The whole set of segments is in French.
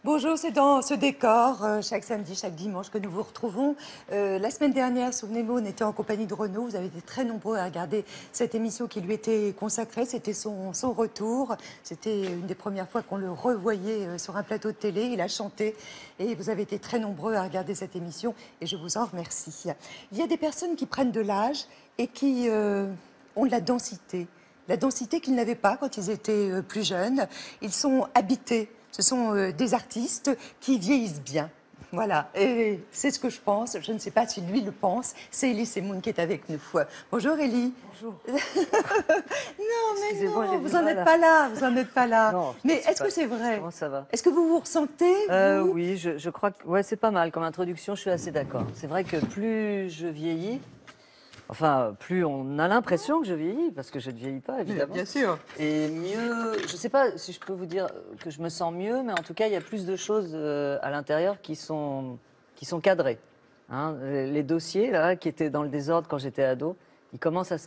Bonjour, c'est dans ce décor, chaque samedi, chaque dimanche que nous vous retrouvons. La semaine dernière, souvenez-vous, on était en compagnie de Renaud. Vous avez été très nombreux à regarder cette émission qui lui était consacrée. C'était son retour. C'était une des premières fois qu'on le revoyait sur un plateau de télé. Il a chanté et vous avez été très nombreux à regarder cette émission et je vous en remercie. Il y a des personnes qui prennent de l'âge et qui ont de la densité. La densité qu'ils n'avaient pas quand ils étaient plus jeunes. Ils sont habités. Ce sont des artistes qui vieillissent bien. Voilà, et c'est ce que je pense. Je ne sais pas si lui le pense. C'est Elie Semoun qui est avec nous. Bonjour Elie. Bonjour. Non, mais non, vous n'en mal. êtes pas là. Vous n'en êtes pas là. Non, mais est-ce que c'est vrai? Comment ça va? Est-ce que vous vous ressentez vous Oui, je crois que ouais, c'est pas mal comme introduction. Je suis assez d'accord. C'est vrai que plus je vieillis, enfin, plus on a l'impression que je vieillis, parce que je ne vieillis pas, évidemment. Bien sûr. Et mieux, je ne sais pas si je peux vous dire que je me sens mieux, mais en tout cas, il y a plus de choses à l'intérieur qui sont cadrées. Hein, les dossiers, là, qui étaient dans le désordre quand j'étais ado, ils commencent à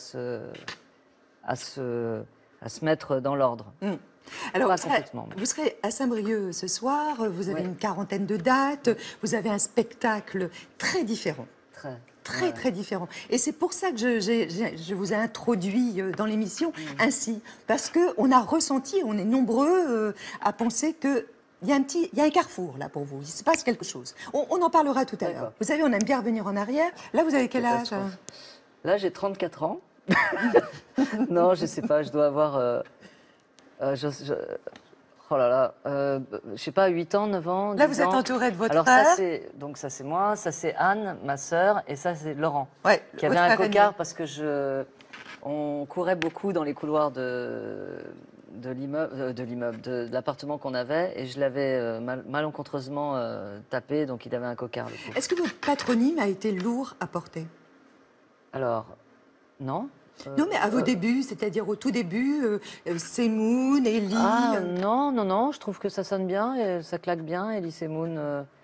se mettre dans l'ordre. Alors, Pas complètement. vous serez à Saint-Brieuc ce soir, vous avez Ouais. une quarantaine de dates, vous avez un spectacle très différent. Très. Très différent. Et c'est pour ça que je vous ai introduit dans l'émission ainsi. Parce qu'on a ressenti, on est nombreux à penser que il y a un carrefour là pour vous. Il se passe quelque chose. On en parlera tout à l'heure. Vous savez, on aime bien revenir en arrière. Là, vous avez quel âge? Là, j'ai 34 ans. Non, je sais pas, je dois avoir... oh là là, je sais pas, 8 ans, 9 ans, 10 Là, vous êtes ans. entouré de votre Alors frère. ça c'est moi, ça c'est Anne, ma sœur, et ça c'est Laurent, Ouais, qui avait votre un frère cocard aîné. parce que on courait beaucoup dans les couloirs de l'immeuble, de l'appartement qu'on avait, et je l'avais malencontreusement tapé, donc il avait un cocard. Le pauvre. Est-ce que votre patronyme a été lourd à porter? Alors, non. Non, mais à vos débuts, c'est-à-dire au tout début, Semoun, Elie. Ah non, non, non, je trouve que ça sonne bien, et ça claque bien, Elie Semoun.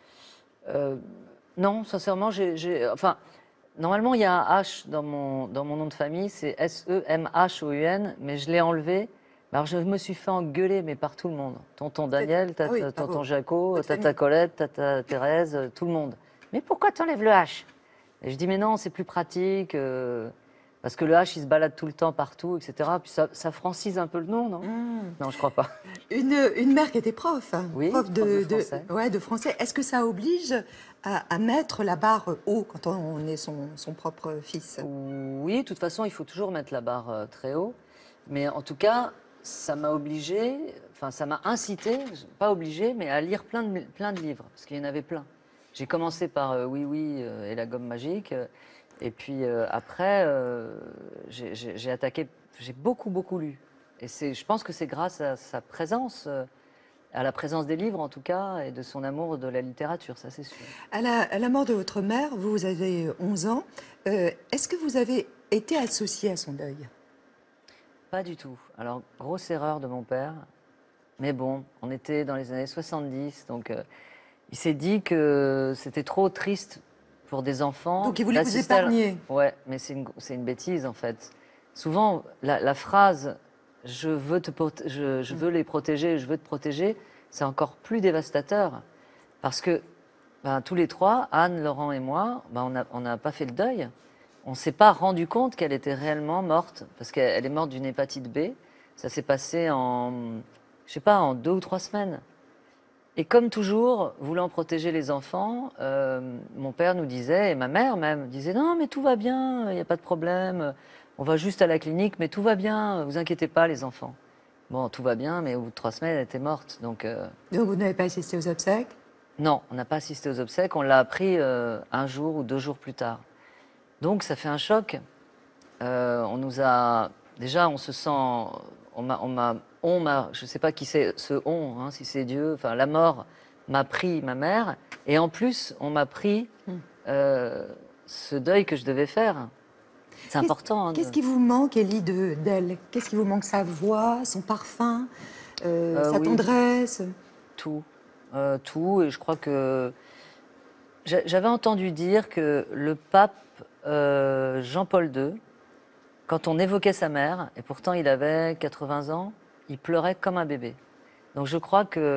Non, sincèrement, enfin, normalement, il y a un H dans mon nom de famille, c'est S-E-M-H-O-U-N, mais je l'ai enlevé. Alors, je me suis fait engueuler, mais par tout le monde. Tonton Daniel, Ah oui, tonton Jaco, votre tata famille. Colette, tata Thérèse, tout le monde. Mais pourquoi tu enlèves le H? Et je dis, mais non, c'est plus pratique, parce que le H, il se balade tout le temps partout, etc. Puis ça francise un peu le nom, non? Non, je crois pas. Une mère qui était prof, hein, Oui, prof prof de français. ouais, de français. Est-ce que ça oblige à mettre la barre haut quand on est son propre fils? Oui, de toute façon, il faut toujours mettre la barre très haut. Mais en tout cas, ça m'a obligé, enfin, ça m'a incité, pas obligé, mais à lire plein de livres, parce qu'il y en avait plein. J'ai commencé par Oui, oui et la gomme magique. Et puis après, j'ai attaqué, j'ai beaucoup lu. Et je pense que c'est grâce à sa présence, à la présence des livres en tout cas, et de son amour de la littérature, ça c'est sûr. À la mort de votre mère, vous avez 11 ans. Est-ce que vous avez été associé à son deuil? Pas du tout. Alors, grosse erreur de mon père. Mais bon, on était dans les années 70, donc il s'est dit que c'était trop triste pour des enfants. Donc il voulait vous d'assister à épargner. Ouais, mais c'est une bêtise en fait. Souvent, la phrase je veux les protéger, je veux te protéger, c'est encore plus dévastateur. Parce que ben, tous les trois, Anne, Laurent et moi, ben, on n'a pas fait le deuil. On ne s'est pas rendu compte qu'elle était réellement morte, parce qu'elle est morte d'une hépatite B. Ça s'est passé je sais pas, en 2 ou 3 semaines. Et comme toujours, voulant protéger les enfants, mon père nous disait, et ma mère même, disait non, mais tout va bien, il n'y a pas de problème, on va juste à la clinique, mais tout va bien, vous inquiétez pas, les enfants. Bon, tout va bien, mais au bout de 3 semaines, elle était morte. Donc, Donc vous n'avez pas assisté aux obsèques? non, on n'a pas assisté aux obsèques, on l'a appris 1 jour ou 2 jours plus tard. Donc, ça fait un choc. On nous a. Déjà, on se sent. Je ne sais pas qui c'est ce on, hein, si c'est Dieu. Enfin, la mort m'a pris ma mère. Et en plus, on m'a pris ce deuil que je devais faire. C'est important. Hein, Qu'est-ce qui vous manque, Elie, d'elle? Qu'est-ce qui vous manque? Sa voix, son parfum, sa oui, tendresse? tout. Tout. Et je crois que. J'avais entendu dire que le pape Jean-Paul II, quand on évoquait sa mère, et pourtant il avait 80 ans, il pleurait comme un bébé. Donc je crois que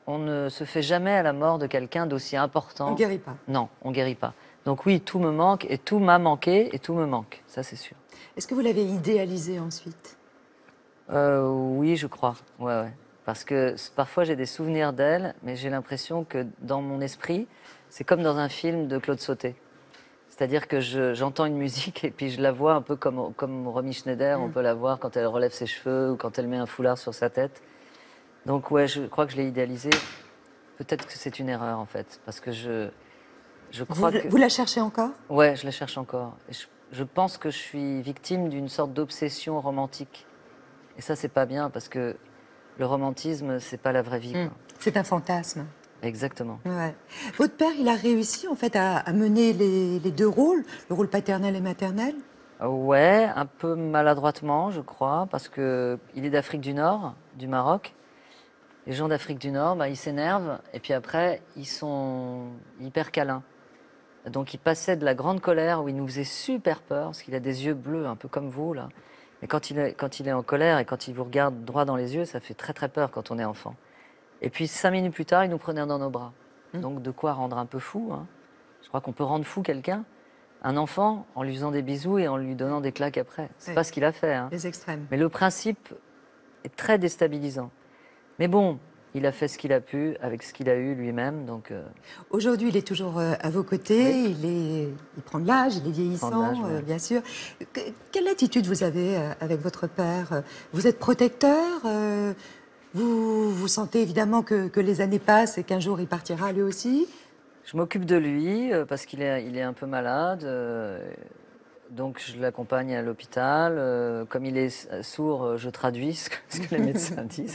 on ne se fait jamais à la mort de quelqu'un d'aussi important. On ne guérit pas. Non, on ne guérit pas. Donc oui, tout me manque, et tout m'a manqué, et tout me manque. Ça, c'est sûr. Est-ce que vous l'avez idéalisé ensuite? Oui, je crois. Ouais. Parce que parfois, j'ai des souvenirs d'elle, mais j'ai l'impression que dans mon esprit, c'est comme dans un film de Claude Sautet. C'est-à-dire que j'entends une musique et puis je la vois un peu comme Romy Schneider, on peut la voir quand elle relève ses cheveux ou quand elle met un foulard sur sa tête. Donc ouais, je crois que je l'ai idéalisée. Peut-être que c'est une erreur en fait, parce que je crois que... Vous la cherchez encore? Ouais, je la cherche encore. Et je pense que je suis victime d'une sorte d'obsession romantique. Et ça, c'est pas bien, parce que le romantisme, c'est pas la vraie vie. Quoi. C'est un fantasme. Exactement. Ouais. Votre père, il a réussi en fait à mener les deux rôles, le rôle paternel et maternel? Ouais, un peu maladroitement, je crois, parce que il est d'Afrique du Nord, du Maroc. Les gens d'Afrique du Nord, ils s'énervent, et puis après, ils sont hyper câlins. Donc il passait de la grande colère, où il nous faisait super peur, parce qu'il a des yeux bleus, un peu comme vous, là. Mais quand il est en colère, et quand il vous regarde droit dans les yeux, ça fait très très peur quand on est enfant. Et puis 5 minutes plus tard, il nous prenait dans nos bras. Donc de quoi rendre un peu fou. Hein. Je crois qu'on peut rendre fou quelqu'un, un enfant, en lui faisant des bisous et en lui donnant des claques après. C'est pas ce qu'il a fait. Hein. Les extrêmes. Mais le principe est très déstabilisant. Mais bon, il a fait ce qu'il a pu avec ce qu'il a eu lui-même. Donc aujourd'hui, il est toujours à vos côtés. Oui. Il prend de l'âge, il est vieillissant, ouais. bien sûr. Quelle attitude vous avez avec votre père? Vous êtes protecteur? Vous sentez évidemment que les années passent et qu'un jour il partira lui aussi? Je m'occupe de lui parce qu'il est un peu malade. Donc je l'accompagne à l'hôpital. Comme il est sourd, je traduis ce que les médecins disent.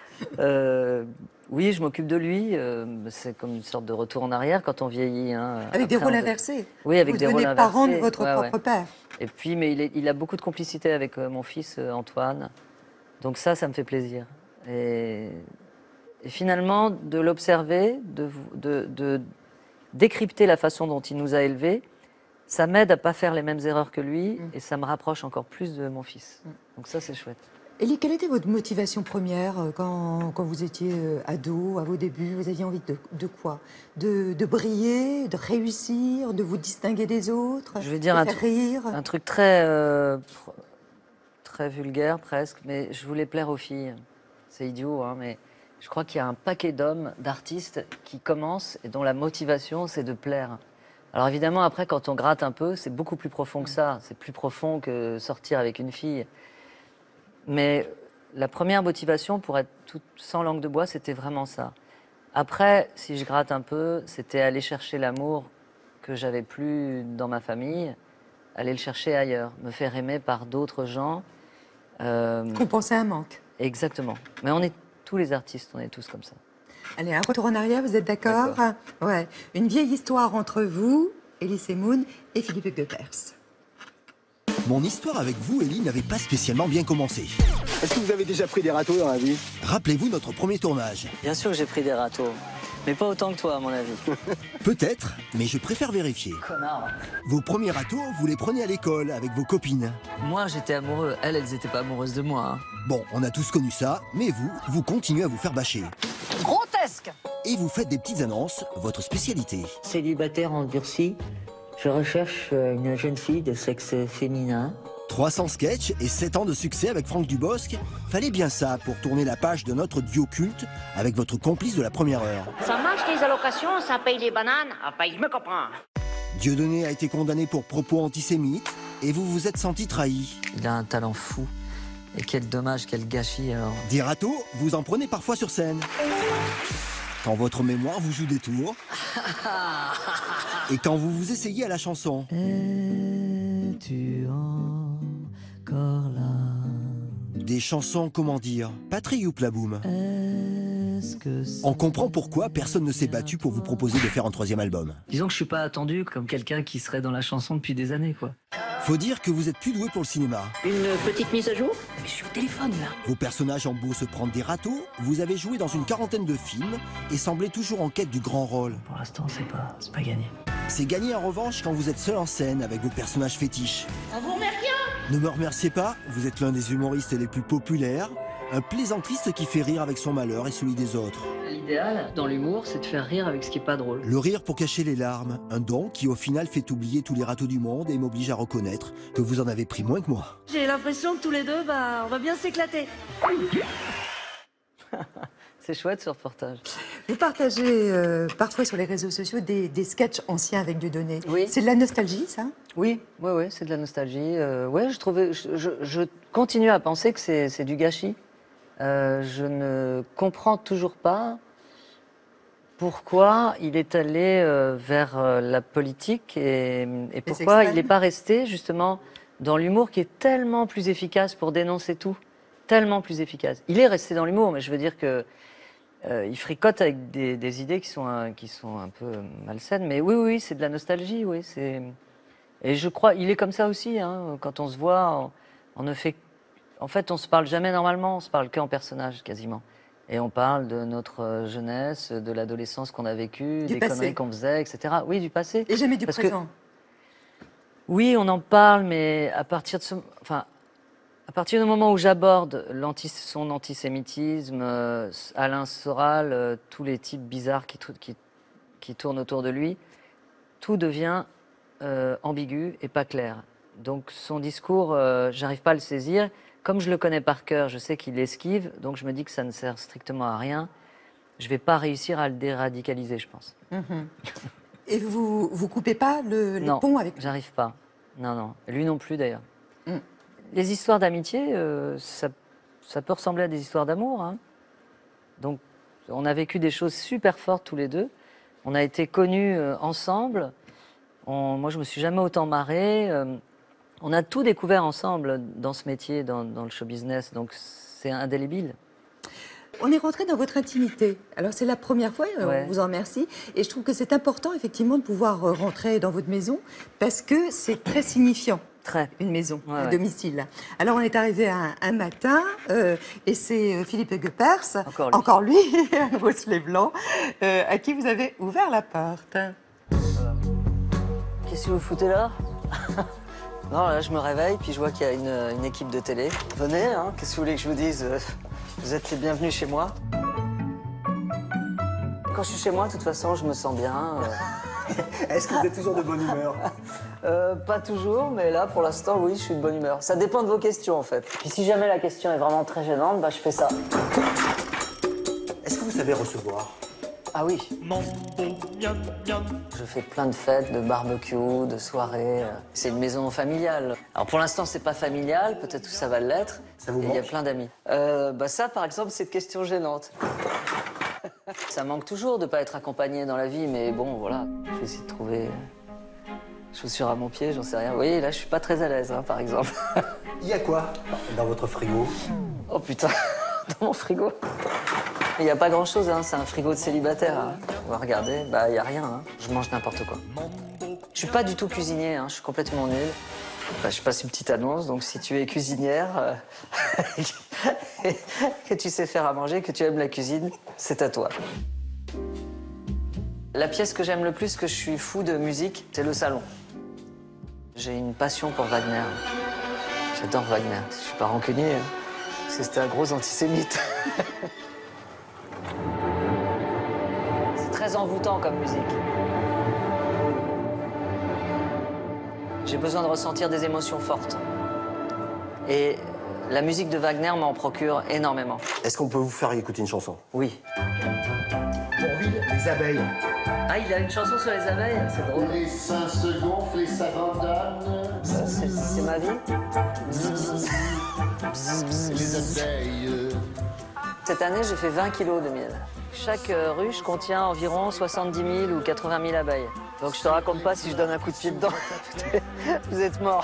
Oui, je m'occupe de lui. C'est comme une sorte de retour en arrière quand on vieillit. Hein. Avec des rôles inversés. Oui, avec des rôles inversés. Vous devenez parent de votre propre père. Et puis, mais il a beaucoup de complicité avec mon fils Antoine. Donc ça me fait plaisir. Et finalement, de l'observer, de décrypter la façon dont il nous a élevés, ça m'aide à ne pas faire les mêmes erreurs que lui et ça me rapproche encore plus de mon fils. Donc ça, c'est chouette. Élie, quelle était votre motivation première quand vous étiez ado, à vos débuts? Vous aviez envie de quoi? De briller, de réussir, de vous distinguer des autres? Je vais dire un truc très vulgaire presque, mais je voulais plaire aux filles. C'est idiot, hein, mais je crois qu'il y a un paquet d'hommes, d'artistes qui commencent et dont la motivation, c'est de plaire. Alors évidemment, après, quand on gratte un peu, c'est beaucoup plus profond que ça. C'est plus profond que sortir avec une fille. Mais la première motivation, pour être sans langue de bois, c'était vraiment ça. Après, si je gratte un peu, c'était aller chercher l'amour que j'avais plus dans ma famille, aller le chercher ailleurs, me faire aimer par d'autres gens. Compenser un manque. Exactement. Mais on est tous les artistes, on est tous comme ça. Allez, un retour en arrière, vous êtes d'accord? Ouais. Une vieille histoire entre vous, Elie Semoun et Philippe Goethers. Mon histoire avec vous, Elie, n'avait pas spécialement bien commencé. Est-ce que vous avez déjà pris des râteaux dans la vie? Rappelez-vous notre premier tournage. Bien sûr que j'ai pris des râteaux, mais pas autant que toi, à mon avis. Peut-être, mais je préfère vérifier. Connard. Vos premiers râteaux, vous les prenez à l'école, avec vos copines. Moi, j'étais amoureux. Elles étaient pas amoureuses de moi. Hein. Bon, on a tous connu ça, mais vous continuez à vous faire bâcher. Grotesque! Et vous faites des petites annonces, votre spécialité. Célibataire endurci, je recherche une jeune fille de sexe féminin. 300 sketchs et 7 ans de succès avec Franck Dubosc. Fallait bien ça pour tourner la page de notre duo culte avec votre complice de la première heure. Ça marche les allocations, ça paye les bananes. Ah bah, je me comprends. Dieudonné a été condamné pour propos antisémites et vous vous êtes senti trahi. Il a un talent fou. Et quel dommage, quel gâchis alors. Des râteaux, vous en prenez parfois sur scène. Quand votre mémoire vous joue des tours. Et quand vous vous essayez à la chanson. Es-tu encore là? Des chansons, comment dire, pas très youplaboum. On comprend pourquoi personne ne s'est battu pour vous proposer de faire un 3e album. Disons que je suis pas attendu comme quelqu'un qui serait dans la chanson depuis des années, quoi. Faut dire que vous êtes plus doué pour le cinéma. Une petite mise à jour? Mais je suis au téléphone là. Vos personnages ont beau se prendre des râteaux, vous avez joué dans une 40aine de films et semblez toujours en quête du grand rôle. Pour l'instant, c'est pas gagné. C'est gagné en revanche quand vous êtes seul en scène avec vos personnages fétiches. On vous remercie. Ne me remerciez pas, vous êtes l'un des humoristes les plus populaires, un plaisantriste qui fait rire avec son malheur et celui des autres. L'idéal dans l'humour, c'est de faire rire avec ce qui n'est pas drôle. Le rire pour cacher les larmes, un don qui au final fait oublier tous les râteaux du monde et m'oblige à reconnaître que vous en avez pris moins que moi. J'ai l'impression que tous les deux, on va bien s'éclater. C'est chouette ce reportage. Vous partagez parfois sur les réseaux sociaux des sketchs anciens avec Dieudonné. Oui. C'est de la nostalgie, ça? Oui, c'est de la nostalgie. Je continue à penser que c'est du gâchis. Je ne comprends toujours pas pourquoi il est allé vers la politique et pourquoi il n'est pas resté justement dans l'humour qui est tellement plus efficace pour dénoncer tout, tellement plus efficace. Il est resté dans l'humour, mais je veux dire que il fricote avec des idées qui sont un peu malsaines. Mais oui, c'est de la nostalgie, oui. Et je crois, il est comme ça aussi. Hein, quand on se voit, on ne fait, en fait, on se parle jamais normalement. On se parle qu'en personnage, quasiment. Et on parle de notre jeunesse, de l'adolescence qu'on a vécue, des conneries qu'on faisait, etc. Oui, du passé. Et jamais du présent. Oui, on en parle, mais à partir du moment où j'aborde son antisémitisme, Alain Soral, tous les types bizarres qui tournent autour de lui, tout devient ambigu et pas clair. Donc son discours, j'arrive pas à le saisir. Comme je le connais par cœur, je sais qu'il esquive, donc je me dis que ça ne sert strictement à rien. Je vais pas réussir à le déradicaliser, je pense. Et vous coupez pas les ponts avec... Non, j'arrive pas. Non. Lui non plus, d'ailleurs. Les histoires d'amitié, ça peut ressembler à des histoires d'amour. Hein. Donc, on a vécu des choses super fortes tous les deux. On a été connus ensemble. Moi, je me suis jamais autant marrée. On a tout découvert ensemble dans ce métier, dans le show business. Donc, c'est indélébile. On est rentré dans votre intimité. Alors, c'est la première fois, on vous en remercie. Et je trouve que c'est important, effectivement, de pouvoir rentrer dans votre maison parce que c'est très signifiant. Une maison, un domicile. Alors, on est arrivé un matin et c'est Philippe Goeppers, encore lui, un bosselet blanc, à qui vous avez ouvert la porte. Qu'est-ce que vous foutez là? Non, là, je me réveille, puis je vois qu'il y a une équipe de télé. Venez, hein, qu'est-ce que vous voulez que je vous dise? Vous êtes les bienvenus chez moi. Quand je suis chez moi, de toute façon, je me sens bien. Est-ce que vous êtes toujours de bonne humeur? Pas toujours, mais là, pour l'instant, oui, je suis de bonne humeur. Ça dépend de vos questions, en fait. Puis si jamais la question est vraiment très gênante, je fais ça. Est-ce que vous savez recevoir? Ah oui. Je fais plein de fêtes, de barbecue, de soirées. C'est une maison familiale. Alors pour l'instant, c'est pas familial, peut-être que ça va l'être. Ça vous manque? Il y a plein d'amis. Ça, par exemple, c'est une question gênante. Ça manque toujours de pas être accompagné dans la vie, mais bon, voilà. Je vais essayer de trouver chaussures à mon pied, j'en sais rien. Vous voyez, là, je suis pas très à l'aise, par exemple. Il y a quoi dans votre frigo? Oh putain, dans mon frigo. Il n'y a pas grand-chose, c'est un frigo de célibataire. Hein. On va regarder, il n'y a rien. Hein. Je mange n'importe quoi. Je suis pas du tout cuisinier, je suis complètement nul. Je passe une petite annonce, donc si tu es cuisinière, que tu sais faire à manger, que tu aimes la cuisine, c'est à toi. La pièce que j'aime le plus, que je suis fou de musique, c'est le salon. J'ai une passion pour Wagner. J'adore Wagner. Je suis pas rancunier, parce que c'était un gros antisémite. C'est très envoûtant comme musique. J'ai besoin de ressentir des émotions fortes. Et la musique de Wagner m'en procure énormément. Est-ce qu'on peut vous faire écouter une chanson? Oui. Bourvil, les abeilles. Ah, il a une chanson sur les abeilles, c'est drôle. Les seins se gonflent et s'abandonnent. C'est ma vie. Les abeilles. Cette année, j'ai fait 20 kilos de miel. Chaque ruche contient environ 70 000 ou 80 000 abeilles. Donc je te raconte pas si je donne un coup de pied dedans. Vous êtes morts.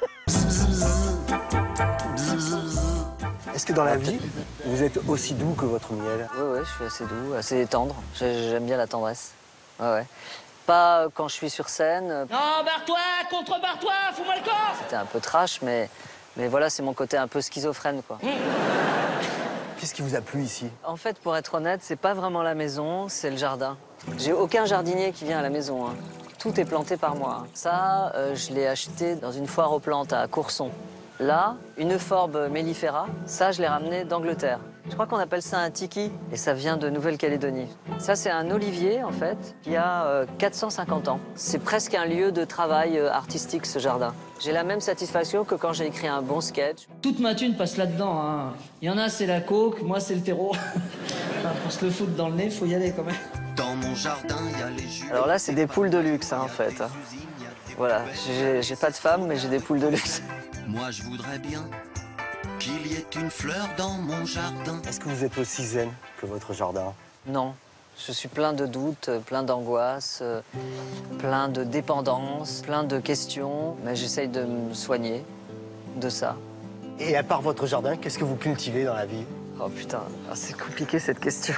Est-ce que dans la vie, vous êtes aussi doux que votre miel? Oui, je suis assez doux, assez tendre. J'aime bien la tendresse. Ouais. Pas quand je suis sur scène. Non, barre-toi, contrebarre-toi, fous-moi le corps. C'était un peu trash, mais voilà, c'est mon côté un peu schizophrène, quoi. Qu'est-ce qui vous a plu ici? En fait, pour être honnête, c'est pas vraiment la maison, c'est le jardin. J'ai aucun jardinier qui vient à la maison. Hein. Tout est planté par moi. Ça, je l'ai acheté dans une foire aux plantes à Courson. Là, une euphorbes mellifera, ça, je l'ai ramené d'Angleterre. Je crois qu'on appelle ça un tiki et ça vient de Nouvelle-Calédonie. Ça, c'est un olivier, en fait, qui a 450 ans. C'est presque un lieu de travail artistique, ce jardin. J'ai la même satisfaction que quand j'ai écrit un bon sketch. Toute ma thune passe là-dedans. Hein. Il y en a, c'est la coke, moi, c'est le terreau. Pour se le foutre dans le nez, faut y aller quand même. Dans mon jardin, il y a les jus. Alors là, c'est des poules de luxe, hein, en fait. Voilà, j'ai pas de femme, mais j'ai des poules de luxe. Moi, je voudrais bien qu'il y ait une fleur dans mon jardin. Est-ce que vous êtes aussi zen que votre jardin? Non, je suis plein de doutes, plein d'angoisses, plein de dépendances, plein de questions, mais j'essaye de me soigner de ça. Et à part votre jardin, qu'est-ce que vous cultivez dans la vie? Oh putain, c'est compliqué cette question.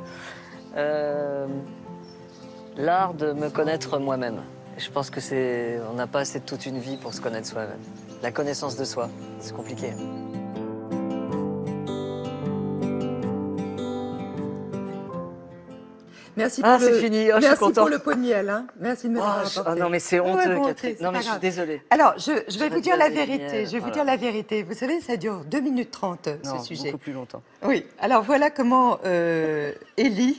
L'art de me connaître moi-même. Je pense que on n'a pas assez de toute une vie pour se connaître soi-même. La connaissance de soi, c'est compliqué. Merci Ah, pour c'est fini, oh, je suis Merci content. pour le pot de miel. Hein. Merci de me l'avoir apporté. Ah non, mais c'est honteux, Ouais, bon, Catherine. c'est Non, mais pas je suis grave. désolée. Alors, je vais vous dire la vérité. miel, Je vais vous voilà. dire la vérité. Vous savez, ça dure 2 minutes 30, Non, ce sujet. beaucoup plus longtemps. Oui, alors voilà comment Élie,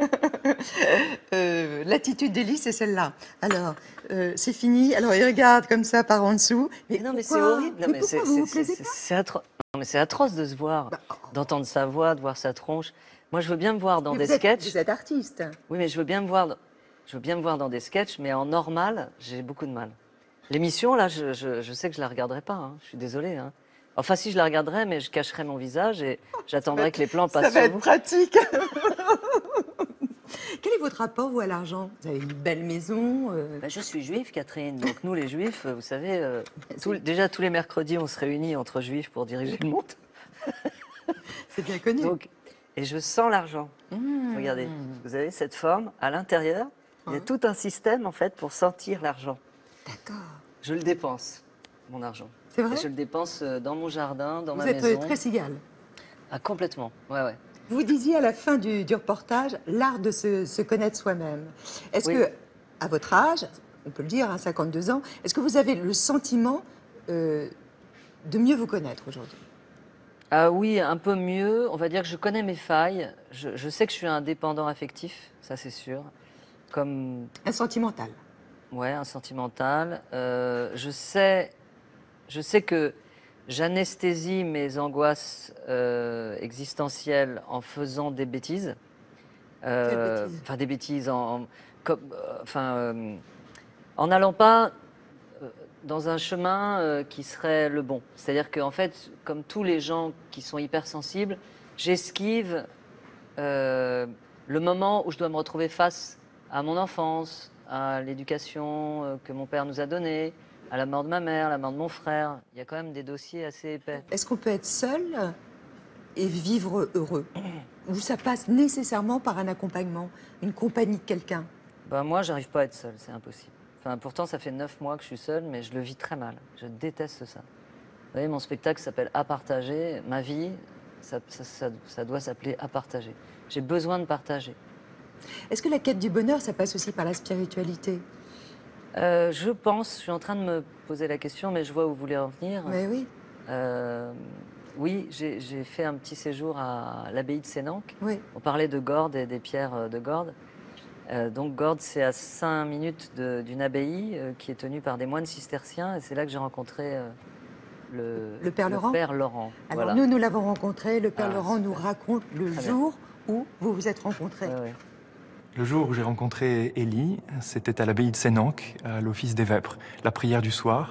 l'attitude d'Élie, c'est celle-là. Alors, c'est fini. Alors, il regarde comme ça par en dessous. Mais non, mais c'est pourquoi horrible. Non, Mais mais pourquoi vous vous plaisez pas c'est atroce. Non, mais c'est atroce de se voir, d'entendre sa voix, de voir sa tronche. Moi, je veux bien me voir dans Mais des sketchs. Vous êtes artiste. Oui, mais je veux bien me voir dans des sketchs, mais en normal, j'ai beaucoup de mal. L'émission, là, je sais que je la regarderai pas. Hein. Je suis désolée. Hein. Enfin, si je la regarderais, mais je cacherais mon visage et j'attendrais que les plans passent Ça va sur être vous. pratique. Quel est votre rapport, vous, à l'argent? Vous avez une belle maison. Ben, je suis juive, Catherine. Donc nous, les juifs, vous savez, déjà tous les mercredis, on se réunit entre juifs pour diriger le monde. C'est bien connu. Donc, et je sens l'argent. Regardez, vous avez cette forme à l'intérieur. Il y a tout un système, en fait, pour sentir l'argent. D'accord. Je le dépense, mon argent. C'est vrai? Et je le dépense dans mon jardin, dans Vous ma êtes maison. très cigale. Ah, complètement, ouais, ouais. Vous disiez à la fin du reportage, l'art de se connaître soi-même. Est-ce Oui. que, à votre âge, on peut le dire, hein, 52 ans, est-ce que vous avez le sentiment de mieux vous connaître aujourd'hui? Ah oui, un peu mieux. On va dire que je connais mes failles. Je sais que je suis un dépendant affectif, ça c'est sûr. Comme Un sentimental. ouais, un sentimental. Je sais que j'anesthésie mes angoisses existentielles en faisant des bêtises. Quelles bêtises? Enfin, des bêtises en n'allant pas dans un chemin qui serait le bon. C'est-à-dire qu'en fait, comme tous les gens qui sont hypersensibles, j'esquive le moment où je dois me retrouver face à mon enfance, à l'éducation que mon père nous a donnée, à la mort de ma mère, à la mort de mon frère. Il y a quand même des dossiers assez épais. Est-ce qu'on peut être seul et vivre heureux? Ou ça passe nécessairement par un accompagnement, une compagnie de quelqu'un? Ben, moi, j'arrive pas à être seule, c'est impossible. Enfin, pourtant, ça fait 9 mois que je suis seule, mais je le vis très mal. Je déteste ça. Vous voyez, mon spectacle s'appelle À partager. Ma vie, ça doit s'appeler À partager. J'ai besoin de partager. Est-ce que la quête du bonheur, ça passe aussi par la spiritualité? Je pense, je suis en train de me poser la question, mais je vois où vous voulez en venir. Mais oui. Oui, j'ai fait un petit séjour à l'abbaye de Sénanque. Oui. On parlait de Gordes et des pierres de Gordes. Donc Gordes, c'est à 5 minutes d'une abbaye qui est tenue par des moines cisterciens. Et c'est là que j'ai rencontré Le Père Laurent. Père Laurent. Alors voilà. nous l'avons rencontré. Le Père Ah, Laurent nous super. raconte le Très jour où vous vous êtes rencontrés. Ouais, ouais. Le jour où j'ai rencontré Élie, c'était à l'abbaye de Sénanque, à l'office des Vêpres, la prière du soir.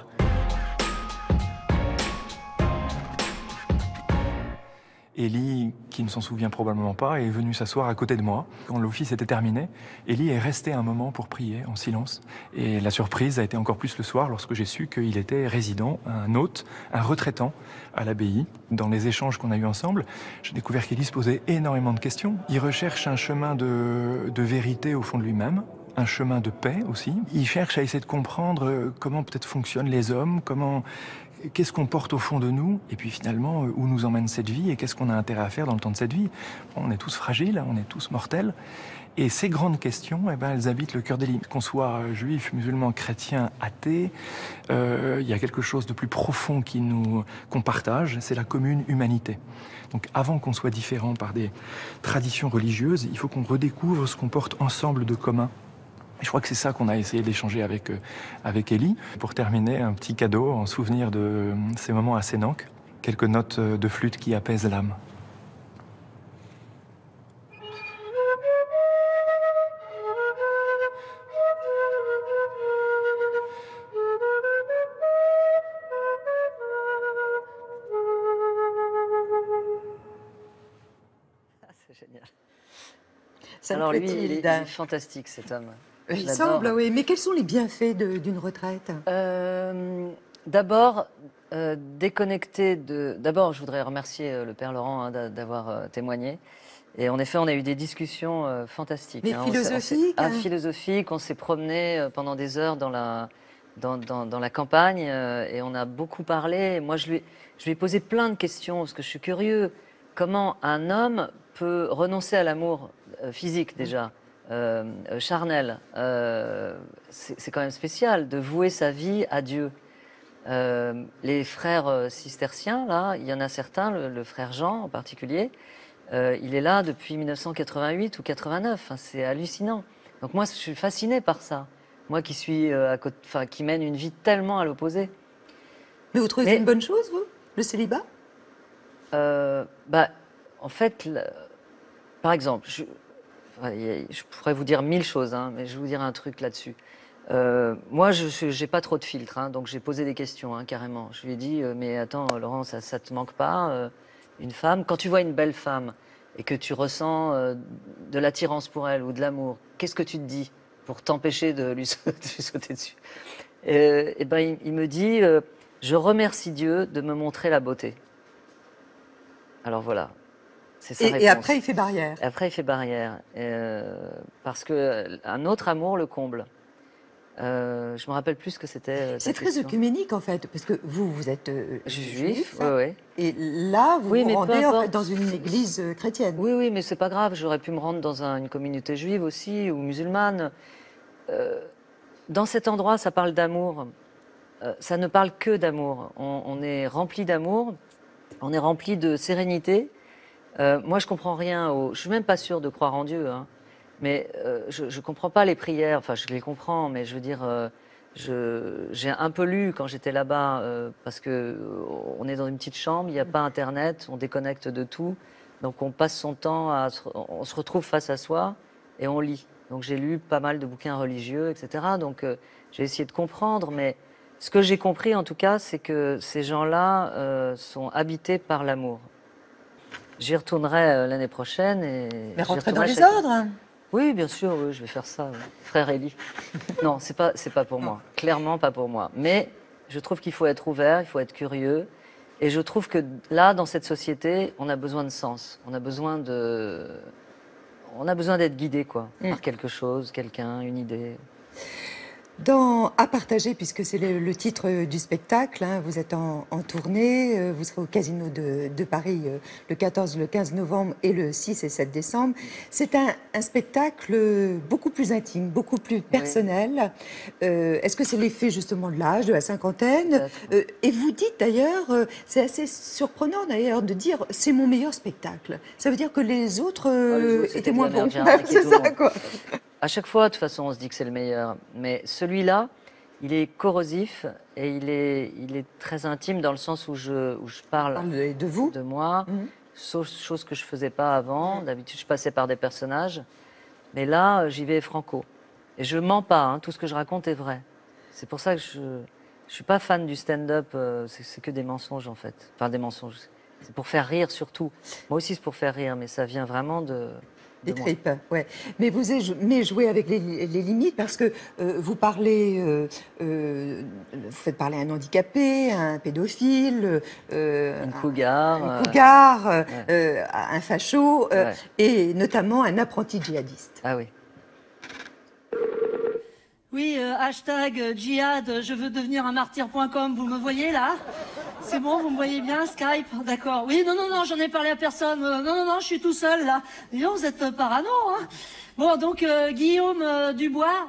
Élie, qui ne s'en souvient probablement pas, est venu s'asseoir à côté de moi. Quand l'office était terminé, Élie est resté un moment pour prier en silence. Et la surprise a été encore plus le soir lorsque j'ai su qu'il était résident, un hôte, un retraitant à l'abbaye. Dans les échanges qu'on a eus ensemble, j'ai découvert qu'Élie se posait énormément de questions. Il recherche un chemin de vérité au fond de lui-même, un chemin de paix aussi. Il cherche à essayer de comprendre comment peut-être fonctionnent les hommes, qu'est-ce qu'on porte au fond de nous, et puis finalement, où nous emmène cette vie, et qu'est-ce qu'on a intérêt à faire dans le temps de cette vie. On est tous fragiles, on est tous mortels, et ces grandes questions, eh ben, elles habitent le cœur d'Élie. Qu'on soit juif, musulman, chrétien, athée, il y a quelque chose de plus profond qu'on partage, c'est la commune humanité. Donc avant qu'on soit différent par des traditions religieuses, il faut qu'on redécouvre ce qu'on porte ensemble de commun. Et je crois que c'est ça qu'on a essayé d'échanger avec Élie. Pour terminer, un petit cadeau en souvenir de ces moments à Sénanque, quelques notes de flûte qui apaisent l'âme. C'est génial. Ça me Alors lui, plaît-il, il est fantastique, cet homme. Il Je l'adore. semble, oui. Mais quels sont les bienfaits d'une retraite? D'abord, déconnecter de... D'abord, je voudrais remercier le Père Laurent d'avoir témoigné. Et en effet, on a eu des discussions fantastiques. Mais philosophiques, hein. Philosophiques. On s'est promené pendant des heures dans la campagne et on a beaucoup parlé. Moi, je lui ai posé plein de questions parce que je suis curieux. Comment un homme peut renoncer à l'amour physique déjà, charnel, c'est quand même spécial de vouer sa vie à Dieu. Les frères cisterciens, là, il y en a certains, le frère Jean en particulier, il est là depuis 1988 ou 89. Enfin, c'est hallucinant. Donc moi, je suis fascinée par ça. Moi qui suis qui mène une vie tellement à l'opposé. Mais vous trouvez une bonne chose, vous, le célibat? En fait, par exemple, je pourrais vous dire 1000 choses, hein, mais je vais vous dire un truc là-dessus. Moi, je n'ai pas trop de filtres, hein, donc j'ai posé des questions, hein, carrément. Je lui ai dit, mais attends, Laurent, ça ne te manque pas, une femme? Quand tu vois une belle femme et que tu ressens de l'attirance pour elle ou de l'amour, qu'est-ce que tu te dis pour t'empêcher de lui sauter dessus? Et ben, il me dit, je remercie Dieu de me montrer la beauté. Alors voilà, c'est sa réponse. Et après, il fait barrière. Après, il fait barrière. Parce qu'un autre amour le comble. Je me rappelle plus ce que c'était. C'est très œcuménique, en fait, parce que vous êtes juif. Oui. Et là, vous vous rendez en fait, dans une église chrétienne. Oui, oui, mais c'est pas grave. J'aurais pu me rendre dans une communauté juive aussi, ou musulmane. Dans cet endroit, ça parle d'amour. Ça ne parle que d'amour. On est rempli d'amour. On est rempli de sérénité. Moi, je comprends rien. Je suis même pas sûre de croire en Dieu. Hein. Mais je comprends pas les prières. Enfin, je les comprends, mais je veux dire, j'ai un peu lu quand j'étais là-bas parce que on est dans une petite chambre, il n'y a pas Internet, on déconnecte de tout, donc on passe son temps on se retrouve face à soi et on lit. Donc j'ai lu pas mal de bouquins religieux, etc. Donc j'ai essayé de comprendre, mais ce que j'ai compris en tout cas, c'est que ces gens-là sont habités par l'amour. J'y retournerai l'année prochaine et. Mais rentrer dans les ordres. Oui, bien sûr, oui, je vais faire ça, oui. Frère Élie. Non, c'est pas pour moi. Clairement pas pour moi. Mais je trouve qu'il faut être ouvert, il faut être curieux. Et je trouve que là, dans cette société, on a besoin de sens. On a besoin d'être guidé, quoi, par quelque chose, quelqu'un, une idée. À partager, puisque c'est le titre du spectacle, hein, vous êtes en tournée, vous serez au Casino de Paris le 14, le 15 novembre et le 6 et 7 décembre. C'est un spectacle beaucoup plus intime, beaucoup plus personnel. Oui. Est-ce que c'est l'effet justement de l'âge, de la cinquantaine? Et vous dites d'ailleurs, c'est assez surprenant d'ailleurs de dire c'est mon meilleur spectacle. Ça veut dire que les autres étaient moins bons. C'est ça, quoi. À chaque fois, de toute façon, on se dit que c'est le meilleur. Mais celui-là, il est corrosif et il est très intime dans le sens où je parle de vous, de moi, chose que je ne faisais pas avant. D'habitude, je passais par des personnages. Mais là, j'y vais franco. Et je ne mens pas, hein, tout ce que je raconte est vrai. C'est pour ça que je ne suis pas fan du stand-up. C'est que des mensonges, en fait. Enfin, des mensonges. C'est pour faire rire, surtout. Moi aussi, c'est pour faire rire, mais ça vient vraiment de... Des tripes, ouais. Mais vous jouez avec les limites parce que vous parlez, vous faites parler un handicapé, un pédophile, un cougar, un facho, et notamment un apprenti djihadiste. Ah oui. Oui, hashtag djihad, je veux devenir un martyr.com, vous me voyez là? C'est bon, vous me voyez bien, Skype? D'accord. Oui, non, j'en ai parlé à personne. Non, je suis tout seul là. Dis donc, vous êtes parano, hein? Bon, donc Guillaume Dubois,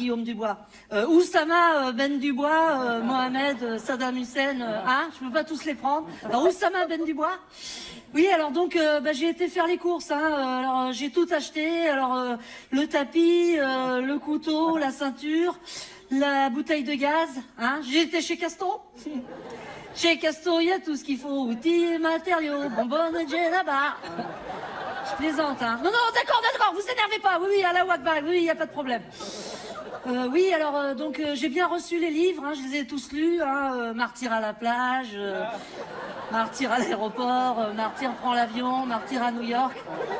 Oussama Ben Dubois, Mohamed, Saddam Hussein, hein? Je peux pas tous les prendre. Alors, Oussama Ben Dubois? Oui, alors donc j'ai été faire les courses, hein. Alors j'ai tout acheté. Alors le tapis, le couteau, la ceinture, la bouteille de gaz, hein. J'ai été chez Casto. Chez Casto, il y a tout ce qu'il faut, outils, matériaux, bonbonnes, là-bas. Je plaisante, hein. Non, d'accord, vous énervez pas. Oui, à la Wakbar, oui, il y a pas de problème. Oui, alors donc j'ai bien reçu les livres, hein, je les ai tous lus, hein, Martyr à la plage, Martyr à l'aéroport, Martyr prend l'avion, Martyr à New York.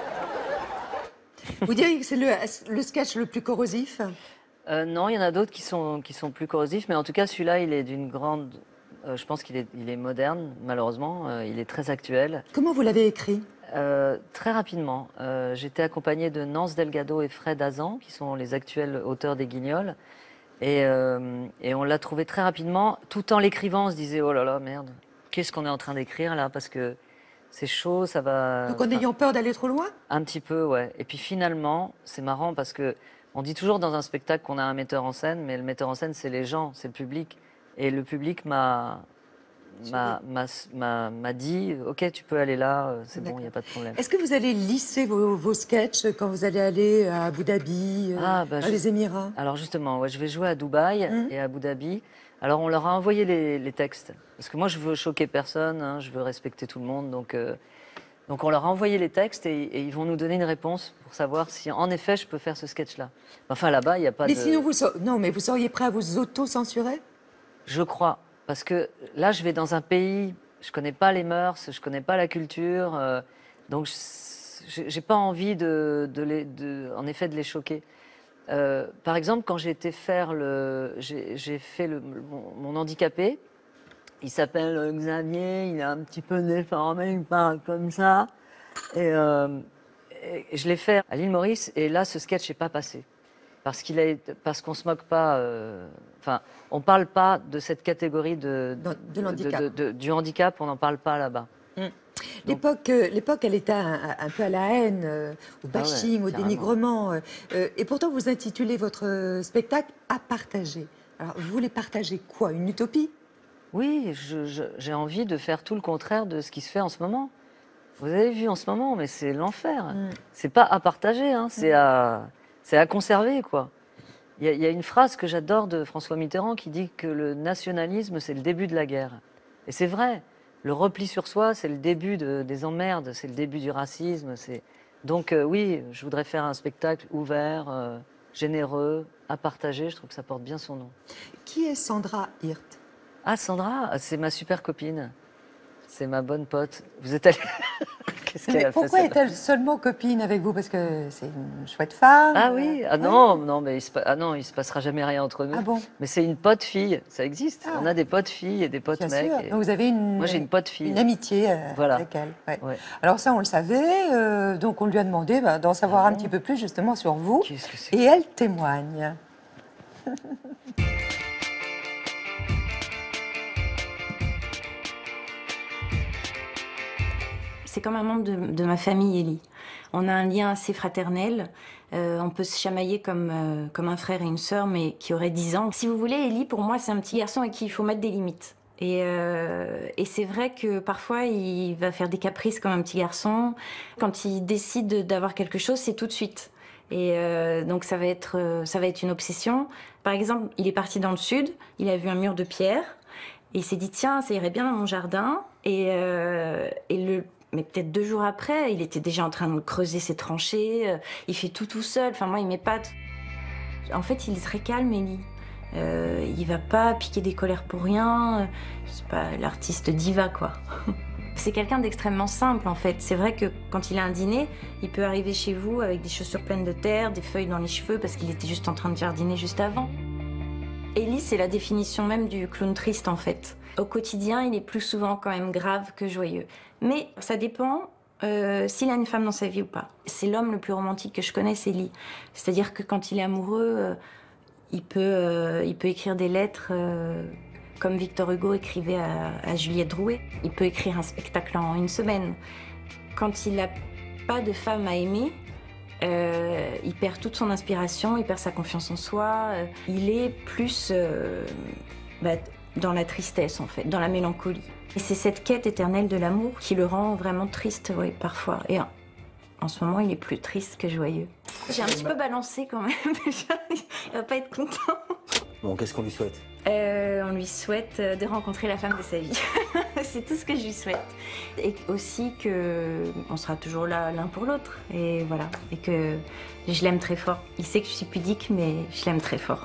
Vous diriez que c'est le sketch le plus corrosif? Non, il y en a d'autres qui sont plus corrosifs, mais en tout cas celui-là, il est d'une grande... je pense qu'il est moderne, malheureusement, il est très actuel. Comment vous l'avez écrit? Très rapidement. J'étais accompagnée de Nance Delgado et Fred Azan, qui sont les actuels auteurs des Guignols. Et on l'a trouvé très rapidement. Tout en l'écrivant, on se disait, oh là là, merde, qu'est-ce qu'on est en train d'écrire là? Parce que c'est chaud, ça va... Donc en ayant peur d'aller trop loin? Un petit peu, ouais. Et puis finalement, c'est marrant parce que on dit toujours dans un spectacle qu'on a un metteur en scène, mais le metteur en scène, c'est les gens, c'est le public. Et le public m'a dit, ok, tu peux aller là, c'est bon, il n'y a pas de problème. Est-ce que vous allez lisser vos sketchs quand vous allez aller à Abu Dhabi, dans les Émirats? Alors justement, ouais, je vais jouer à Dubaï et à Abu Dhabi. Alors on leur a envoyé les textes, parce que moi je veux choquer personne, hein, je veux respecter tout le monde, donc on leur a envoyé les textes et ils vont nous donner une réponse pour savoir si en effet je peux faire ce sketch-là. Enfin là-bas, il n'y a pas de... Sinon, non, mais vous seriez prêt à vous auto-censurer? Je crois. Parce que là, je vais dans un pays, je connais pas les mœurs, je connais pas la culture, donc j'ai pas envie en effet de les choquer. Par exemple, quand j'ai été faire j'ai fait mon handicapé, il s'appelle Xavier, il est un petit peu déformé, il parle comme ça, et je l'ai fait à l'île Maurice, et là, ce sketch n'est pas passé. Parce qu'on se moque pas. Enfin, on parle pas de cette catégorie du handicap. On n'en parle pas là-bas. L'époque, elle était un peu à la haine, au bashing, au dénigrement. Et pourtant, vous intitulez votre spectacle « À partager ». Alors, vous voulez partager quoi? Une utopie? Oui, j'ai envie de faire tout le contraire de ce qui se fait en ce moment. Vous avez vu en ce moment, mais c'est l'enfer. C'est pas à partager, hein, c'est à conserver, quoi. Il y a une phrase que j'adore de François Mitterrand qui dit que le nationalisme, c'est le début de la guerre. Et c'est vrai. Le repli sur soi, c'est le début des emmerdes, c'est le début du racisme. Donc oui, je voudrais faire un spectacle ouvert, généreux, à partager. Je trouve que ça porte bien son nom. Qui est Sandra Hirt? Ah, Sandra, c'est ma super copine. C'est ma bonne pote. Vous êtes allée... Qu'est-ce qu'elle a fait? Pourquoi est-elle seulement copine avec vous? Parce que c'est une chouette femme. Ah oui, non, mais il se passera jamais rien entre nous. Ah bon? Mais c'est une pote fille, ça existe. On a des potes filles et des potes mecs. Sûr. Donc vous avez moi j'ai une pote fille. Une amitié avec elle. Ouais. Ouais. Alors ça on le savait, donc on lui a demandé d'en savoir un petit peu plus justement sur vous. Qu'est-ce que c'est? Et elle témoigne. C'est comme un membre de ma famille, Élie. On a un lien assez fraternel. On peut se chamailler comme un frère et une sœur, mais qui aurait 10 ans. Si vous voulez, Élie, pour moi, c'est un petit garçon avec qui il faut mettre des limites. Et c'est vrai que parfois, il va faire des caprices comme un petit garçon. Quand il décide d'avoir quelque chose, c'est tout de suite. Et donc, ça va être une obsession. Par exemple, il est parti dans le sud, il a vu un mur de pierre, et il s'est dit, tiens, ça irait bien dans mon jardin. Mais peut-être 2 jours après, il était déjà en train de creuser ses tranchées, il fait tout seul, enfin moi il m'épate. En fait, il est très calme, Élie. Il va pas piquer des colères pour rien, c'est pas l'artiste diva, quoi. C'est quelqu'un d'extrêmement simple, en fait. C'est vrai que quand il a un dîner, il peut arriver chez vous avec des chaussures pleines de terre, des feuilles dans les cheveux, parce qu'il était juste en train de jardiner juste avant. Élie, c'est la définition même du clown triste, en fait. Au quotidien, il est plus souvent quand même grave que joyeux. Mais ça dépend s'il a une femme dans sa vie ou pas. C'est l'homme le plus romantique que je connaisse, Élie. C'est-à-dire que quand il est amoureux, il peut écrire des lettres comme Victor Hugo écrivait à Juliette Drouet. Il peut écrire un spectacle en une semaine. Quand il n'a pas de femme à aimer, il perd toute son inspiration, il perd sa confiance en soi. Il est plus dans la tristesse, en fait, dans la mélancolie. Et c'est cette quête éternelle de l'amour qui le rend vraiment triste, oui, parfois. Et en ce moment, il est plus triste que joyeux. J'ai un petit peu balancé quand même, déjà. Il va pas être content. Bon, qu'est-ce qu'on lui souhaite? On lui souhaite de rencontrer la femme de sa vie. C'est tout ce que je lui souhaite. Et aussi qu'on sera toujours là l'un pour l'autre. Et voilà. Et que je l'aime très fort. Il sait que je suis pudique, mais je l'aime très fort.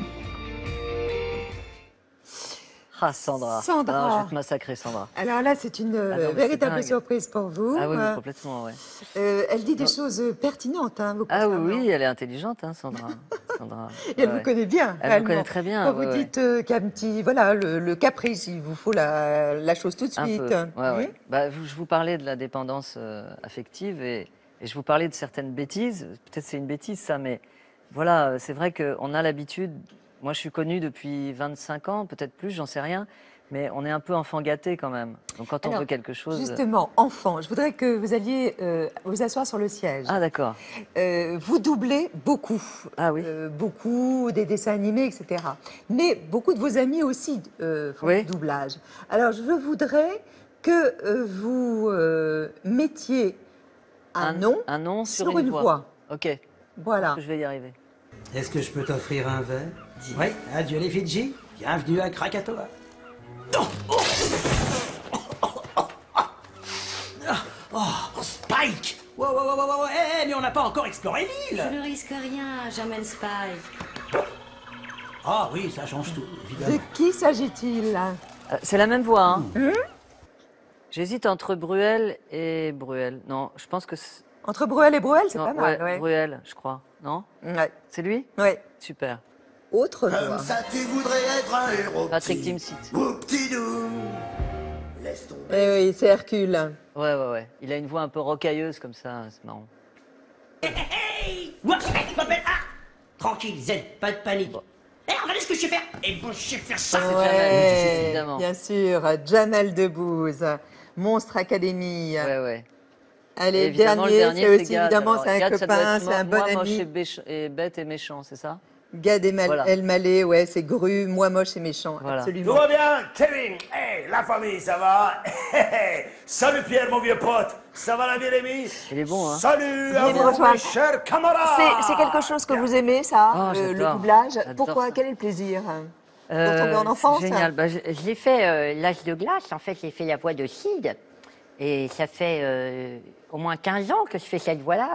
Ah, Sandra. Sandra. Alors, je vais te massacrer, Sandra. Alors là, c'est une non, mais c'est véritable dingue. surprise pour vous. Ah oui, complètement, ouais. Elle dit des choses pertinentes. Hein, vous Ah oui, concernant. oui, elle est intelligente, hein, Sandra. Sandra. Et elle Ouais, vous connaît bien. Elle me réellement. connaît très bien. Quand ouais, vous ouais. dites qu'il y a un petit, voilà, le caprice, il vous faut la chose tout de Un suite. peu, ouais, ouais. Mmh. Bah, je vous parlais de la dépendance affective et je vous parlais de certaines bêtises. Peut-être c'est une bêtise ça, mais voilà, c'est vrai qu'on a l'habitude. Moi, je suis connue depuis 25 ans, peut-être plus, j'en sais rien. Mais on est un peu enfant gâté quand même. Donc quand on Alors, veut quelque chose... Justement, enfant, je voudrais que vous alliez vous asseoir sur le siège. Ah d'accord. Vous doublez beaucoup. Ah oui. Beaucoup des dessins animés, etc. Mais beaucoup de vos amis aussi font Oui. du doublage. Alors, je voudrais que vous mettiez un nom sur une voix. Ok. Je Voilà. pense que je vais y arriver. Est-ce que je peux t'offrir un verre? Oui, adieu les Fidji. Bienvenue à Krakatoa. Oh, Spike! Wow, mais on n'a pas encore exploré l'île! Je ne risque rien, j'emmène Spike. Ah oui, ça change tout, évidemment. De qui s'agit-il? C'est la même voix, hein. J'hésite entre Bruel et Bruel. Non, je pense que... Entre Bruel et Bruel, c'est Non, pas mal. ouais, Ouais. Bruel, je crois. Non? Ouais. C'est lui? Ouais. Super. Autre voix. Comme ça, tu voudrais être un héros. Patrick Timsit. Whoop-ti-doo. Laisse tomber. Eh oui, c'est Hercule. Ouais. Il a une voix un peu rocailleuse comme ça, c'est marrant. Hey! Moi, je m'appelle A! Tranquille, Zen, pas de panique. Eh, regardez ce que je sais faire! Et bon, je sais faire ça! Ouais, évidemment. bien sûr, Jamel Debbouze, Monstre Académie. Ouais. Allez, Et évidemment, le c'est dernier, aussi, Gad. évidemment, Alors, c'est un Gad, ça doit copain, être c'est un bon moi, moche ami. et bête et méchant, c'est ça? Gad Voilà. Elmaleh, ouais, c'est Gru, moi moche et méchant, Voilà. absolument. Tout va bien, Kevin? Hey, la famille, ça va? Salut Pierre, mon vieux pote. Ça va la vieille Rémi? Il est bon, hein? Salut à Il est vous, bonsoir. mes chers camarades. C'est quelque chose que vous aimez, ça, Oh, le j'adore. doublage. J'adore Pourquoi? ça. Quel est le plaisir? Vous retombez en enfance? Génial. Bah, je l'ai fait l'âge de glace. En fait, j'ai fait la voix de Sid. Et ça fait au moins 15 ans que je fais cette voix-là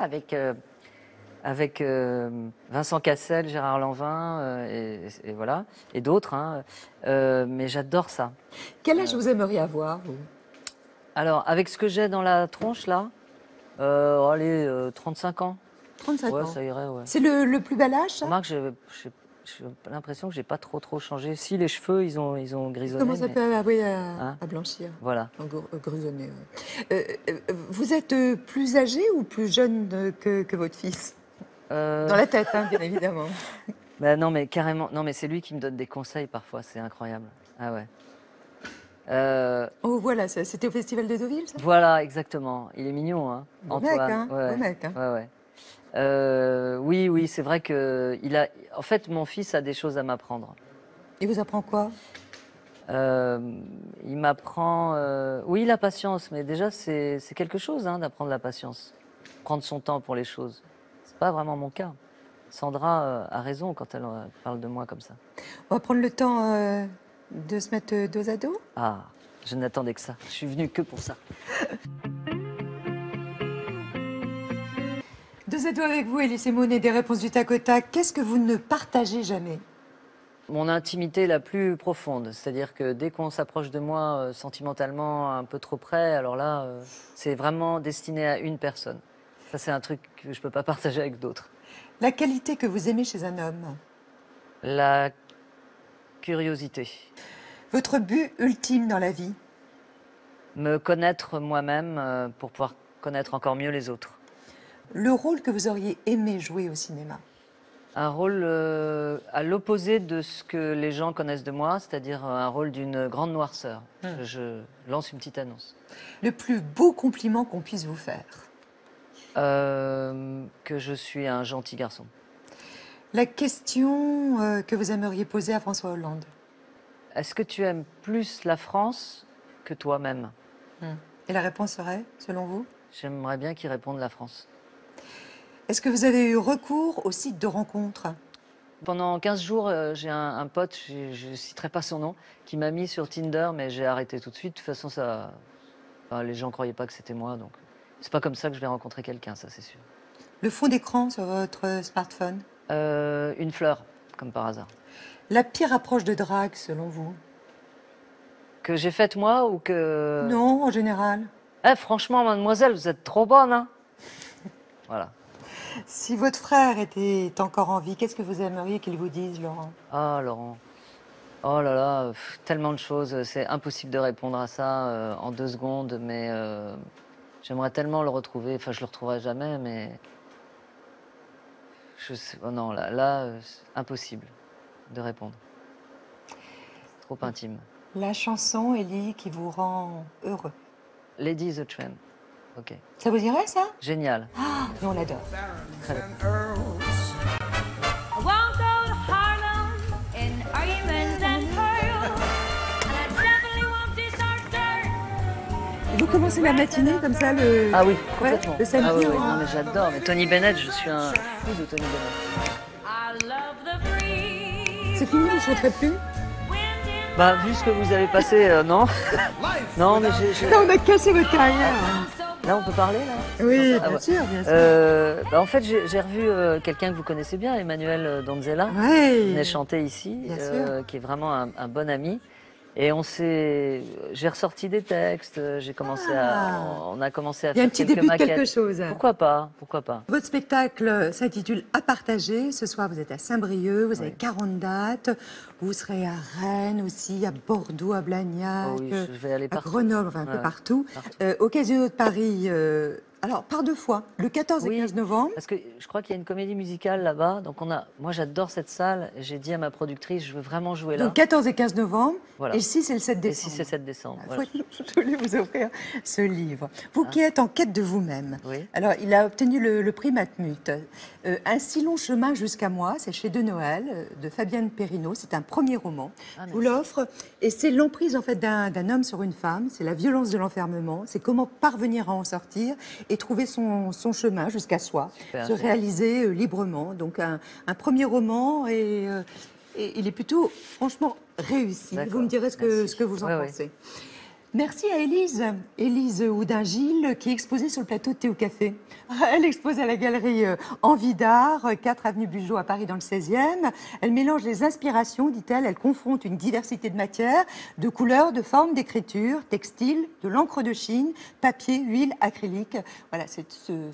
avec Vincent Cassel, Gérard Lanvin, et voilà, et d'autres. Hein. Mais j'adore ça. Quel âge vous aimeriez avoir, vous? Alors, avec ce que j'ai dans la tronche, là, allez, 35 ans. 35 Ouais, ans. ça irait, ouais. C'est le plus bel âge, ça? Remarque, j'ai l'impression que j'ai pas trop changé. Si, les cheveux, ils ont grisonné. Comment ça mais- peut Hein à blanchir? Voilà. Grisonner, ouais. Vous êtes plus âgé ou plus jeune que votre fils? Dans la tête, hein, bien évidemment. Bah non, mais carrément. Non, mais c'est lui qui me donne des conseils parfois. C'est incroyable. Ah ouais. Oh, voilà, c'était au Festival de Deauville, ça? Voilà, exactement. Il est mignon, hein. Beau Antoine. mec, hein, Ouais, beau mec, hein. Ouais. Oui, c'est vrai que en fait, mon fils a des choses à m'apprendre. Il vous apprend quoi? Il m'apprend, oui, la patience, mais déjà, c'est quelque chose, hein, d'apprendre la patience. Prendre son temps pour les choses. C'est pas vraiment mon cas. Sandra a raison quand elle parle de moi comme ça. On va prendre le temps de se mettre dos à dos. Ah, je n'attendais que ça. Je suis venue que pour ça. Dos à dos avec vous, Elie Semoun, des réponses du tac au tac. Qu'est-ce que vous ne partagez jamais? Mon intimité la plus profonde, c'est-à-dire que dès qu'on s'approche de moi sentimentalement un peu trop près, alors là, c'est vraiment destiné à une personne. Ça, c'est un truc que je ne peux pas partager avec d'autres. La qualité que vous aimez chez un homme? La curiosité. Votre but ultime dans la vie? Me connaître moi-même pour pouvoir connaître encore mieux les autres. Le rôle que vous auriez aimé jouer au cinéma? Un rôle à l'opposé de ce que les gens connaissent de moi, c'est-à-dire un rôle d'une grande noirceur. Je lance une petite annonce. Le plus beau compliment qu'on puisse vous faire? Que je suis un gentil garçon. La question que vous aimeriez poser à François Hollande? Est-ce que tu aimes plus la France que toi-même? Et la réponse serait, selon vous? J'aimerais bien qu'il réponde la France. Est-ce que vous avez eu recours au site de rencontre? Pendant 15 jours, j'ai un pote, je ne citerai pas son nom, qui m'a mis sur Tinder, mais j'ai arrêté tout de suite. De toute façon, les gens ne croyaient pas que c'était moi, donc c'est pas comme ça que je vais rencontrer quelqu'un, ça c'est sûr. Le fond d'écran sur votre smartphone? Une fleur, comme par hasard. La pire approche de drague, selon vous? Que j'ai faite moi ou que... Non, en général. Franchement, mademoiselle, vous êtes trop bonne, hein. Voilà. Si votre frère était encore en vie, qu'est-ce que vous aimeriez qu'il vous dise, Laurent? Ah, Laurent. Oh là là, tellement de choses. C'est impossible de répondre à ça en 2 secondes, mais j'aimerais tellement le retrouver. Enfin, je le retrouverai jamais, mais... Je sais... Oh non, là c'est impossible de répondre. Trop intime. La chanson, Élie, qui vous rend heureux? Lady is a Tramp. Ok. Ça vous irait, ça? Génial. Ah, nous, on l'adore. Très bien. Vous commencez la matinée comme ça, le... Ah oui, complètement. Le samedi, ah oui, oui. Non, mais j'adore. Mais Tony Bennett, je suis un fou de Tony Bennett. C'est fini, vous ne chanterez plus? Bah, vu ce que vous avez passé, non. Non, mais j'ai... Là, on a cassé votre carrière. Là, on peut parler, là? Oui, bien sûr, bien sûr. Bah, en fait, j'ai revu quelqu'un que vous connaissez bien, Emmanuel Donzella, qui venait chanter ici, qui est vraiment un bon ami. Et j'ai ressorti des textes, on a commencé à faire quelques maquettes. Il y a un petit début de quelque chose. Pourquoi pas, pourquoi pas. Votre spectacle s'intitule À partager. Ce soir, vous êtes à Saint-Brieuc, vous avez 40 dates. Vous serez à Rennes aussi, à Bordeaux, à Blagnac, je vais aller à Grenoble, enfin un peu partout. Au Casino de Paris, alors par 2 fois, le 14 et 15 novembre. Parce que je crois qu'il y a une comédie musicale là-bas. Donc moi, j'adore cette salle. J'ai dit à ma productrice, je veux vraiment jouer là. Donc 14 et 15 novembre. Voilà. Et le 6 et le 7 décembre. Et 6 et 7 décembre. Voilà. Je voulais vous offrir ce livre. Vous qui êtes en quête de vous-même. Oui. Alors, il a obtenu le prix Matmut. Un si long chemin jusqu'à moi, c'est chez De Noël, de Fabienne Perrineau. C'est un premier roman. Je vous l'offre. Et c'est l'emprise en fait d'un homme sur une femme. C'est la violence de l'enfermement. C'est comment parvenir à en sortir et trouver son chemin jusqu'à soi. Super, se réaliser librement. Donc, un premier roman et il est plutôt, franchement, réussi. Vous me direz ce que vous en pensez. Merci à Élise Houdin-Gilles, qui est exposée sur le plateau de Thé au Café. Elle expose à la galerie Envie d'Art, 4 avenue Bugeaud à Paris dans le 16e. Elle mélange les inspirations, dit-elle. Elle confronte une diversité de matières, de couleurs, de formes, d'écriture, textile, de l'encre de Chine, papier, huile, acrylique. Voilà, c'est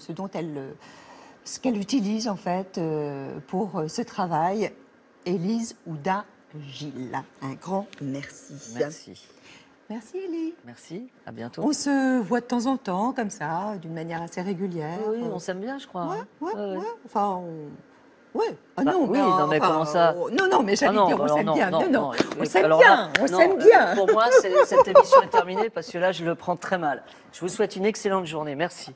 ce qu'elle utilise en fait pour ce travail. Élise Houdin-Gilles. Un grand merci. Merci. Merci Élie. Merci, à bientôt. On se voit de temps en temps, comme ça, d'une manière assez régulière. Oui, on s'aime bien, je crois. Ouais. Enfin, ouais. Ah bah, non, oui, non, mais comment ça? Non, mais j'allais dire, on s'aime bien. Non, on s'aime bien, on s'aime bien. bien. Pour moi, cette émission est terminée parce que là, je le prends très mal. Je vous souhaite une excellente journée. Merci.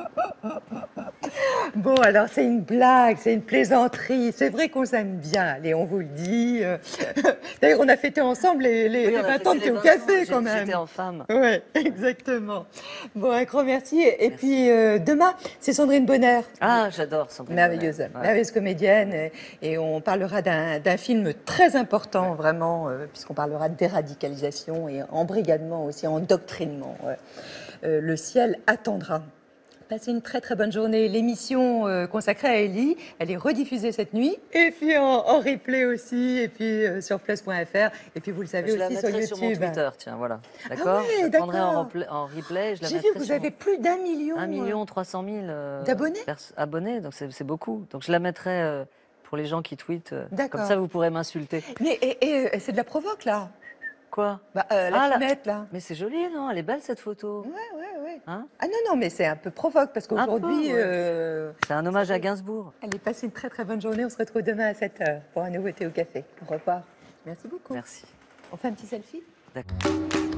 Bon, alors c'est une blague, c'est une plaisanterie. C'est vrai qu'on s'aime bien, allez, on vous le dit. D'ailleurs, on a fêté ensemble les 20 ans de Thé au Café, quand même. J'étais en femme. Oui, exactement. Bon, un grand merci. Et puis, demain, c'est Sandrine Bonner. Ah, j'adore Sandrine merveilleuse, merveilleuse comédienne. Et on parlera d'un film très important, vraiment, puisqu'on parlera d'éradicalisation et embrigadement aussi, endoctrinement. Le ciel attendra. Passez une très très bonne journée. L'émission consacrée à Élie, elle est rediffusée cette nuit, et puis en replay aussi, et puis sur plus.fr, et puis vous le savez aussi sur YouTube. Sur mon Twitter, tiens, voilà. D'accord. Ah ouais, je la prendrai en replay. J'ai vu que vous avez plus d'1 million. 1 300 000 d'abonnés. Donc c'est beaucoup. Donc je la mettrai pour les gens qui tweetent. Comme ça, vous pourrez m'insulter. Mais c'est de la provoque là. Quoi? La fumette là. Mais c'est joli, non? Elle est belle cette photo. Ouais. Hein? Ah non, mais c'est un peu provoque parce qu'aujourd'hui... C'est un hommage à Gainsbourg. Allez, passez une très très bonne journée. On se retrouve demain à 7h pour un nouveau thé au café. Au revoir. Merci beaucoup. Merci. On fait un petit selfie? D'accord.